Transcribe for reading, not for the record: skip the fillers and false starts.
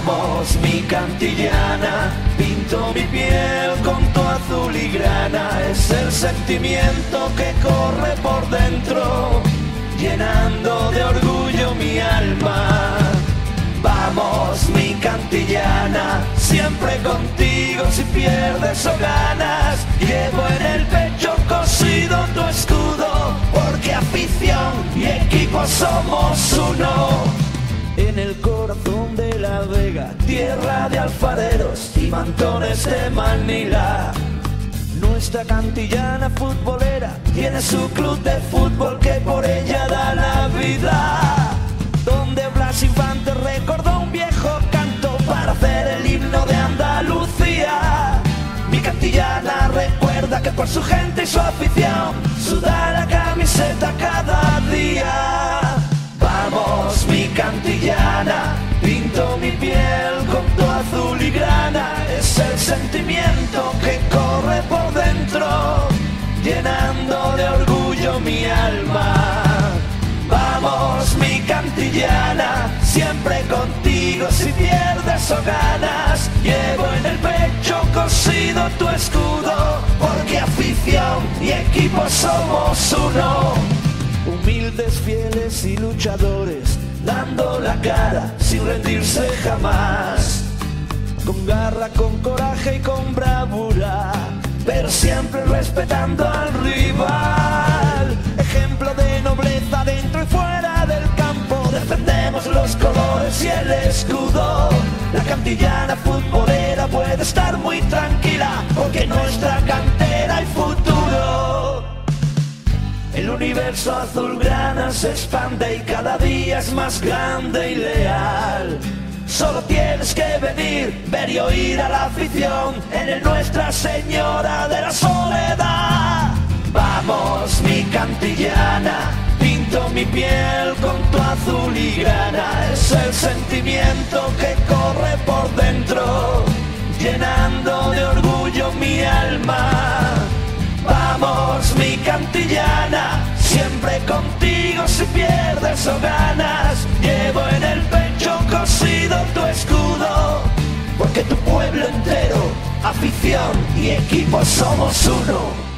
Vamos, mi cantillana, pinto mi piel con tu azul y grana. Es el sentimiento que corre por dentro, llenando de orgullo mi alma. Vamos, mi cantillana, siempre contigo si pierdes o ganas. Llevo en el pecho cosido tu escudo, porque afición y equipo somos uno. En el corazón de La Vega, tierra de alfareros y mantones de Manila, nuestra cantillana futbolera tiene su club de fútbol que por ella da la vida. Donde Blas Infante recordó un viejo canto para hacer el himno de Andalucía. Mi cantillana recuerda que por su gente y su afición suda la camiseta cada día. Vamos, mi cantillana, pinto mi piel con tu azul y grana. Es el sentimiento que corre por dentro, llenando de orgullo mi alma. Vamos, mi cantillana, siempre contigo si pierdes o ganas. Llevo en el pecho cosido tu escudo, porque afición y equipo somos uno. Humildes, fieles y luchadores, dando la cara sin rendirse jamás. Con garra, con coraje y con bravura, pero siempre respetando al rival. Ejemplo de nobleza dentro y fuera del campo, defendemos los colores y el escudo. La cantillana futbolera puede estar muy tranquila, porque en nuestra cantera hay futuro. El universo azulgrana se expande y cada día es más grande y leal. Solo tienes que venir, ver y oír a la afición en el Nuestra Señora de la Soledad. Vamos, mi cantillana, pinto mi piel con tu azul y grana. Es el sentimiento que corre por dentro, llenando de orgullo mi alma. Vamos, mi cantillana, siempre contigo si pierdes o ganas. Llevo en el pecho cosido tu escudo, porque tu pueblo entero, afición y equipo somos uno.